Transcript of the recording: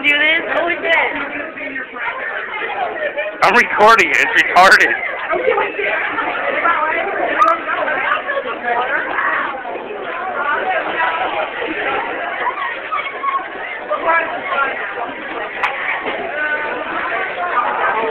do this? Holy shit. I'm recording it. It's retarded.